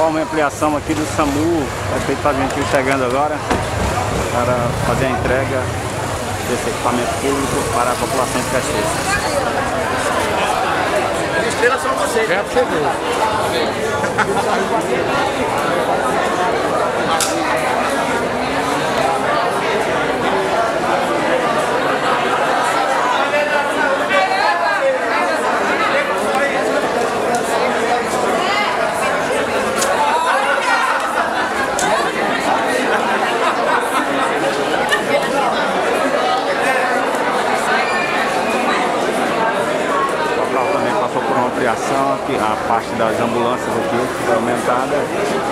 uma ampliação aqui do SAMU. O prefeito Fábio Gentil chegando agora para fazer a entrega desse equipamento público para a população de Caxias. Estrela são vocês. Já chegou. Também passou por uma ampliação aqui, a parte das ambulâncias aqui foi aumentada.